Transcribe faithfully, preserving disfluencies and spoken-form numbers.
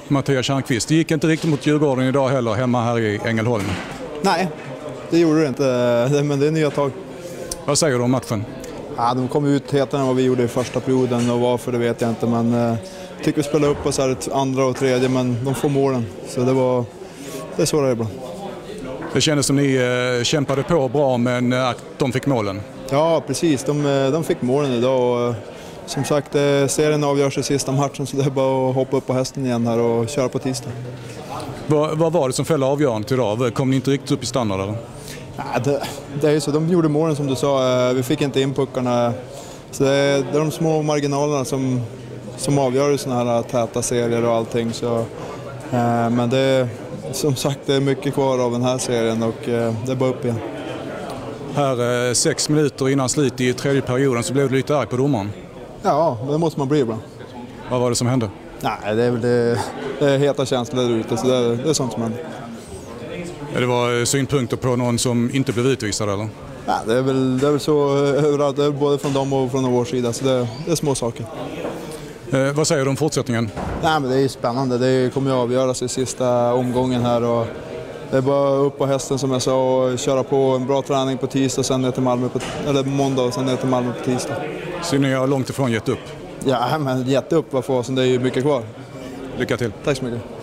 Mattias Tjärnqvist. Det gick inte riktigt mot Djurgården idag heller, hemma här i Ängelholm. Nej, det gjorde det inte, men det är nya tag. Vad säger du om matchen? Ja, de kom ut hetare än vad vi gjorde i första perioden och varför det vet jag inte. Men jag eh, tycker vi spelade upp oss här ett andra och tredje, men de får målen. Så det var det är så det är ibland. Det kändes som ni eh, kämpade på bra, men att eh, de fick målen. Ja, precis. De, de fick målen idag. Och, som sagt, serien avgörs i sista matchen, så det är bara att hoppa upp på hästen igen här och köra på tisdag. Vad, vad var det som fällde avgörandet idag? Kom ni inte riktigt upp i standard eller? Ja, det, det är ju så. De gjorde målen som du sa. Vi fick inte in puckarna. Så det är, det är de små marginalerna som, som avgör såna här täta serier och allting. Så, eh, men det är som sagt det är mycket kvar av den här serien och eh, det är bara upp igen. Här eh, sex minuter innan slut i tredje perioden så blev du lite arg på domaren. Ja, det måste man bli ibland. Vad var det som hände? Nej, det är väl det, det är heta känslor där ute, så det är, det är sånt som händer. Det var synpunkter på någon som inte blev utvisad eller? Ja, det är väl, det är väl så överallt, det är både från dem och från vår sida, så det, det är små saker. Eh, vad säger du om fortsättningen? Nej, men det är spännande, det kommer ju avgöras i sista omgången här. Och det är bara upp på hästen som jag sa och köra på en bra träning på tisdag och sen ner till Malmö på, eller måndag och sen ner till Malmö på tisdag. Så ni har långt ifrån gett upp? Ja, men gett upp vad fasen, det är ju mycket kvar. Lycka till. Tack så mycket.